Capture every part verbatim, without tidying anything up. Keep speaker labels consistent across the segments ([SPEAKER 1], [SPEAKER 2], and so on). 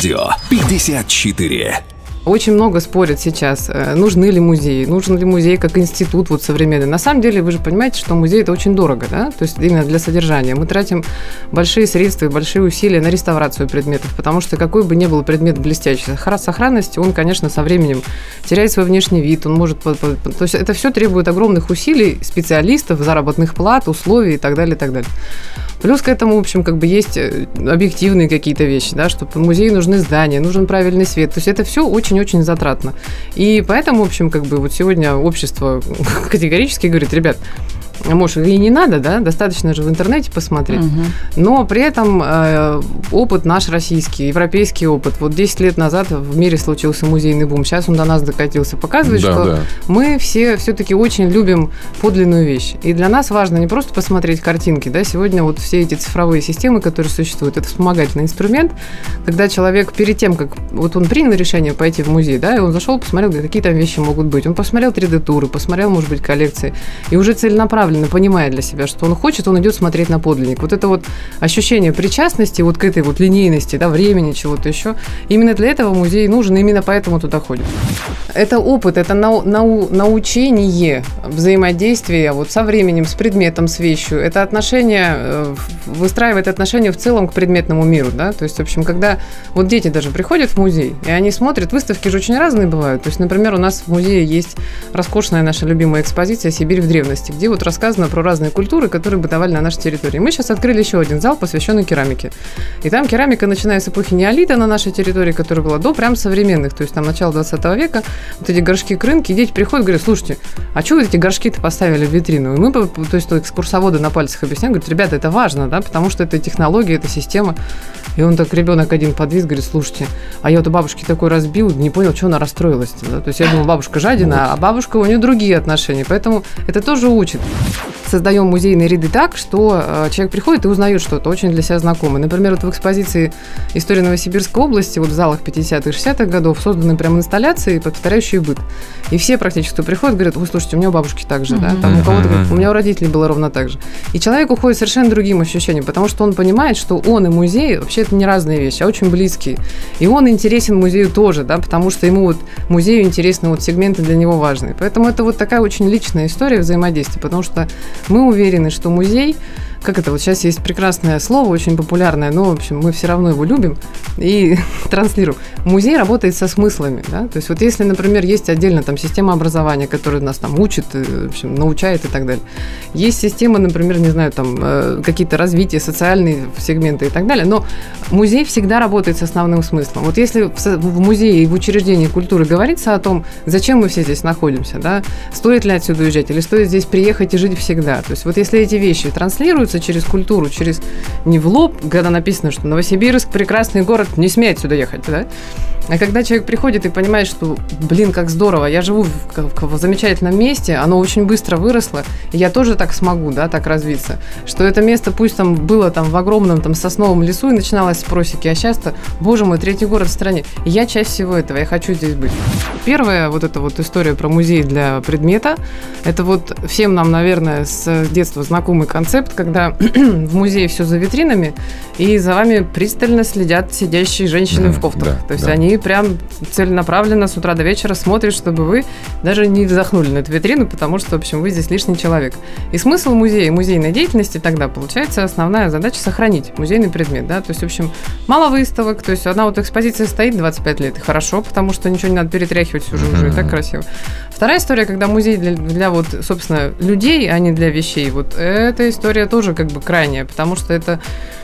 [SPEAKER 1] Радио пятьдесят четыре.
[SPEAKER 2] Очень много спорят сейчас, нужны ли музеи, нужен ли музей как институт вот современный. На самом деле, вы же понимаете, что музей – это очень дорого, да? То есть именно для содержания. Мы тратим большие средства и большие усилия на реставрацию предметов, потому что какой бы ни был предмет блестящий, сохранности, он, конечно, со временем теряет свой внешний вид, он может… То есть это все требует огромных усилий специалистов, заработных плат, условий и так далее, и так далее. Плюс к этому, в общем, как бы есть объективные какие-то вещи, да, что музею нужны здания, нужен правильный свет. То есть это все очень-очень затратно. И поэтому, в общем, как бы вот сегодня общество категорически говорит: ребят, может, и не надо, да, достаточно же в интернете посмотреть, угу. Но при этом э, опыт наш российский, европейский опыт, вот десять лет назад в мире случился музейный бум, сейчас он до нас докатился, показывает, да, что да. мы все все-таки очень любим подлинную вещь, и для нас важно не просто посмотреть картинки, да, сегодня вот все эти цифровые системы, которые существуют, это вспомогательный инструмент, когда человек перед тем, как вот он принял решение пойти в музей, да, и он зашел, посмотрел, какие там вещи могут быть, он посмотрел три дэ-туры, посмотрел, может быть, коллекции, и уже целенаправленно понимая для себя, что он хочет, он идет смотреть на подлинник. Вот это вот ощущение причастности вот к этой вот линейности, да, времени, чего-то еще, именно для этого музей нужен, и именно поэтому туда ходят. Это опыт, это нау- нау- научение взаимодействия вот со временем, с предметом, с вещью. Это отношение, выстраивает отношения в целом к предметному миру, да, то есть, в общем, когда вот дети даже приходят в музей, и они смотрят, выставки же очень разные бывают, то есть, например, у нас в музее есть роскошная наша любимая экспозиция «Сибирь в древности», где вот рассказано про разные культуры, которые бытовали на нашей территории. Мы сейчас открыли еще один зал, посвященный керамике. И там керамика, начиная с эпохи неолита на нашей территории, которая была, до прям современных, то есть там начало двадцатого века, вот эти горшки крынки, и дети приходят, говорят: слушайте, а что вы эти горшки-то поставили в витрину? И мы, то есть экскурсоводы на пальцах объясняют, говорят: ребята, это важно, да, потому что это технология, это система. И он так, ребенок один подвис, говорит: слушайте, а я вот у бабушки такой разбил, не понял, что она расстроилась. Да? То есть я думал, бабушка жадина, а бабушка, у нее другие отношения, поэтому это тоже учит. Создаем музейные ряды так, что э, человек приходит и узнает что-то очень для себя знакомое. Например, вот в экспозиции «История Новосибирской области», вот в залах пятидесятых, шестидесятых годов созданы прям инсталляции, повторяющие быт. И все практически, кто приходит, говорят: вы слушайте, у меня у бабушки так же, да? Там у кого-то говорит: у меня у родителей было ровно так же. И человек уходит совершенно другим ощущением, потому что он понимает, что он и музей вообще это не разные вещи, а очень близкие. И он интересен музею тоже, да, потому что ему вот музею интересны вот сегменты для него важные. Поэтому это вот такая очень личная история взаимодействия, потому что мы уверены, что музей, как это, вот сейчас есть прекрасное слово, очень популярное, но, в общем, мы все равно его любим и транслируем. Музей работает со смыслами, да, то есть вот если, например, есть отдельно там система образования, которая нас там учит, в общем, научает и так далее. Есть система, например, не знаю, там какие-то развития, социальные сегменты и так далее, но музей всегда работает с основным смыслом. Вот если в музее и в учреждении культуры говорится о том, зачем мы все здесь находимся, да, стоит ли отсюда уезжать или стоит здесь приехать и жить всегда, то есть вот если эти вещи транслируются через культуру, через не в лоб, когда написано, что Новосибирск прекрасный город, не смей отсюда ехать, да? А когда человек приходит и понимает, что, блин, как здорово, я живу в, в замечательном месте, оно очень быстро выросло, и я тоже так смогу, да, так развиться, что это место пусть там было там в огромном там сосновом лесу и начиналось с просеки, а сейчас-то, боже мой, третий город в стране, и я часть всего этого, я хочу здесь быть. Первая вот эта вот история про музей для предмета, это вот всем нам, наверное, с детства знакомый концепт, когда в музее все за витринами, и за вами пристально следят сидящие женщины mm, в кофтах. Да, То есть да. они прям целенаправленно с утра до вечера смотрят, чтобы вы даже не вздохнули на эту витрину, потому что, в общем, вы здесь лишний человек. И смысл музея, музейной деятельности тогда, получается, основная задача сохранить музейный предмет. Да? То есть, в общем, мало выставок, то есть одна вот экспозиция стоит двадцать пять лет, и хорошо, потому что ничего не надо перетряхивать уже, mm-hmm. уже и так красиво. Вторая история, когда музей для, для вот, собственно, людей, а не для вещей, вот эта история тоже как бы крайняя, потому что это,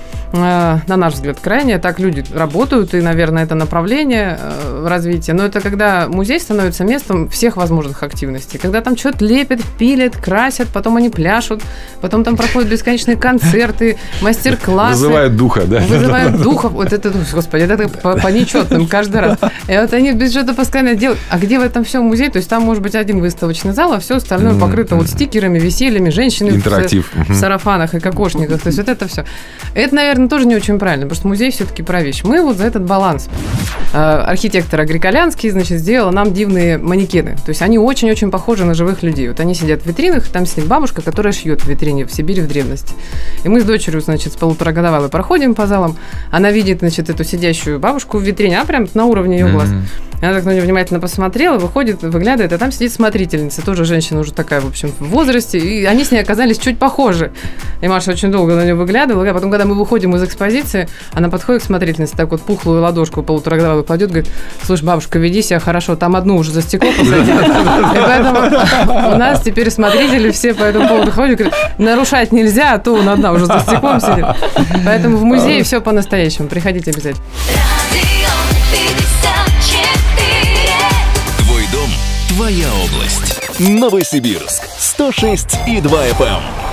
[SPEAKER 2] э, на наш взгляд, крайняя. Так люди работают, и, наверное, это направление э, развития. Но это когда музей становится местом всех возможных активностей. Когда там что-то лепят, пилят, красят, потом они пляшут, потом там проходят бесконечные концерты, мастер-классы.
[SPEAKER 3] Вызывают духа, да?
[SPEAKER 2] Вызывают духов. Вот это, господи, это по, по нечетным каждый раз. И вот они без что-то постоянно делают. А где в этом все музей? То есть там может быть один выставочный зал, а все остальное mm-hmm. покрыто вот стикерами, весельями, женщины в, в сарафанах и кокошниках. То есть вот это все. Это, наверное, наверное, тоже не очень правильно, потому что музей все-таки про вещь. Мы вот за этот баланс. Архитектор Агриколянский, значит, сделал нам дивные манекены. То есть они очень-очень похожи на живых людей. Вот они сидят в витринах, там сидит бабушка, которая шьет в витрине в Сибири в древности. И мы с дочерью, значит, с полуторагодовалой проходим по залам. Она видит, значит, эту сидящую бабушку в витрине, а прям на уровне ее глаз. Mm-hmm. Она так на нее внимательно посмотрела, выходит, выглядывает, а там сидит смотрительница, тоже женщина уже такая, в общем, в возрасте. И они с ней оказались чуть похожи. И Маша очень долго на нее выглядывала. А потом, когда мы выходим из экспозиции, она подходит к смотрительнице, так вот пухлую ладошку полуторагодовалую кладет, говорит: слушай, бабушка, веди себя хорошо, там одну уже за стекло посадили. И поэтому у нас теперь смотрители все по этому поводу ходят, говорят, нарушать нельзя, а то он одна уже за стеклом сидит. Поэтому в музее все по-настоящему. Приходите обязательно.
[SPEAKER 1] Твой дом, твоя область. Новосибирск. сто шесть и два эф эм.